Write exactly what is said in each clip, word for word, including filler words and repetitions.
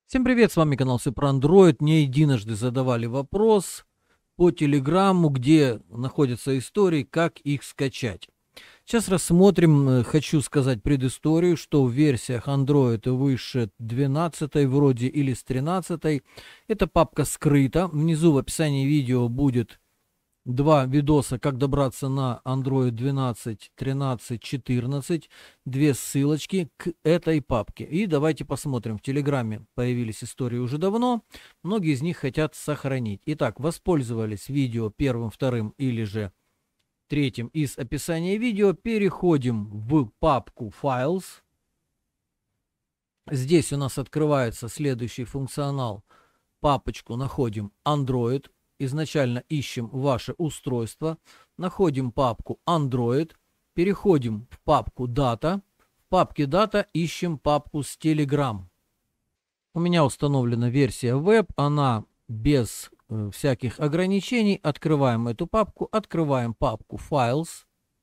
Всем привет, с вами канал Все про Android. Мне единожды задавали вопрос по Телеграмму, где находятся истории, как их скачать. Сейчас рассмотрим, хочу сказать предысторию, что в версиях Android выше двенадцатой вроде или с тринадцатой. Эта папка скрыта. Внизу в описании видео будет два видоса, как добраться на Android двенадцать, тринадцать, четырнадцать. Две ссылочки к этой папке. И давайте посмотрим. В Телеграме появились истории уже давно. Многие из них хотят сохранить. Итак, воспользовались видео первым, вторым или же третьим из описания видео. Переходим в папку Files. Здесь у нас открывается следующий функционал. Папочку находим Android. Изначально ищем ваше устройство, находим папку Android, переходим в папку Data, в папке Data ищем папку с Telegram. У меня установлена версия Web, она без э, всяких ограничений. Открываем эту папку, открываем папку Files.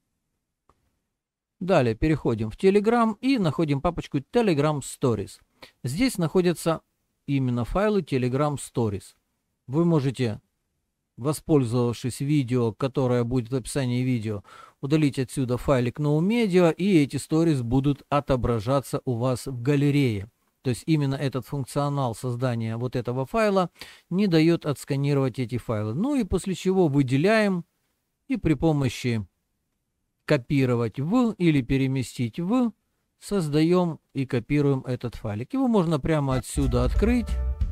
Далее переходим в Telegram и находим папочку Telegram Stories. Здесь находятся именно файлы Telegram Stories. Вы можете, воспользовавшись видео, которое будет в описании видео, удалить отсюда файлик No Media, и эти stories будут отображаться у вас в галерее. То есть именно этот функционал создания вот этого файла не дает отсканировать эти файлы. Ну и после чего выделяем и при помощи копировать в или переместить в создаем и копируем этот файлик. Его можно прямо отсюда открыть,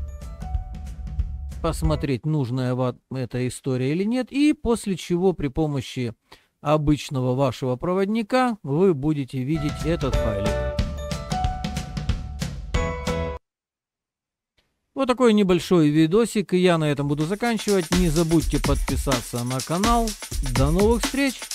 посмотреть, нужная вам эта история или нет, и после чего при помощи обычного вашего проводника вы будете видеть этот файлик. Вот такой небольшой видосик, и я на этом буду заканчивать. Не забудьте подписаться на канал. До новых встреч!